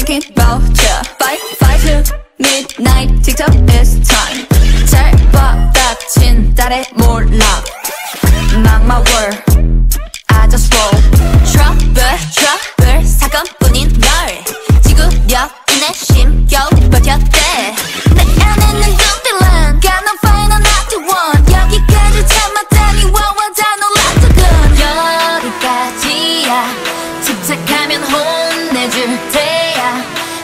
thinking about ya. Fight to midnight, TikTok is time. 잘 봐, 닫힌 달에 몰라. Mark my word, I just roll. Trouble, 사건뿐인 널 지구력 인내 심겨우 버텼대. 내 안에는 눈빛란 got no fire, I'm not the one. 여기까지 참았다니 와와 다 놀라더군. 여기까지야 집착하면 혼내줄 테야.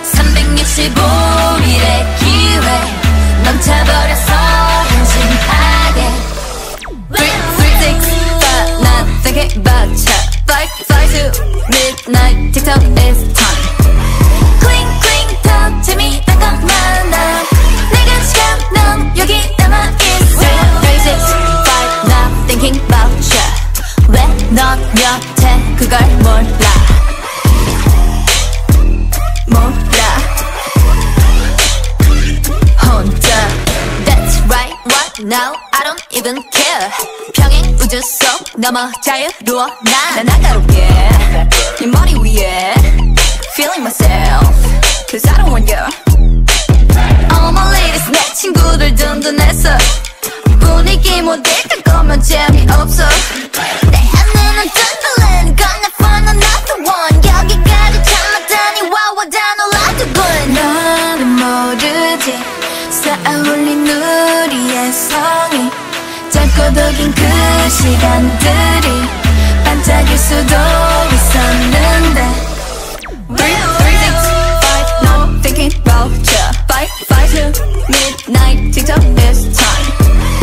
365일의 기회 넌 차버렸어 한심하게. 3, 6, 5 not thinking about ya. Fight to midnight, TikTok is time. Clink 더 재미난 건 많아. 내가 시간 넌 여기 남아있어. 3, 6, 5 not thinking about ya. 왜 넌 여태 그걸 몰라. 혼자 That's right, what now? I don't even care. 평행우주 속 넘어 자유로워 난 한가롭게 네 머리 위에 Feeling myself Cause I don't want you. All my ladies 내 친구들 든든해서 분위기 못 읽을 거면 재미없어. 내 안에는 든든한 gonna find another one. 여기까지 참았다니 와와 다 놀라더군. 너는 모르지 쌓아올린 우리의 성이 짧고도 긴 그 시간들이 반짝일 수도 있었는데. 3, 6, 5 no thinking about ya. Fight to midnight, TikTok is time.